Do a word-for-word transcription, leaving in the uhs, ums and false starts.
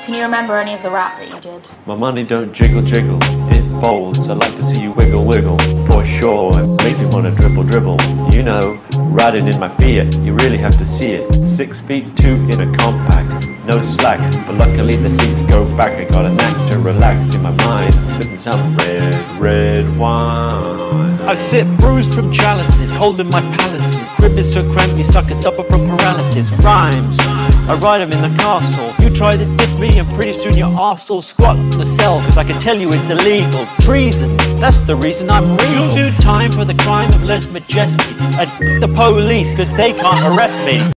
Can you remember any of the rap that you did? My money don't jiggle jiggle, it folds. I like to see you wiggle wiggle, for sure. It makes me wanna dribble dribble. You know, riding in my Fiat, you really have to see it. Six feet two in a compact, no slack. But luckily the seats go back. I got a knack to relax in my mind, sipping some red, red wine. I sit bruised from chalices, holding my palaces. Crib is so cramped, you suckers suffer from paralysis. Rhymes, I write them in the castle. You try to diss me and pretty soon your arse will squat in the cell. Cause I can tell you it's illegal. Treason, that's the reason I'm real. You'll do time for the crime of less majesty. I'd f*** the police cause they can't arrest me.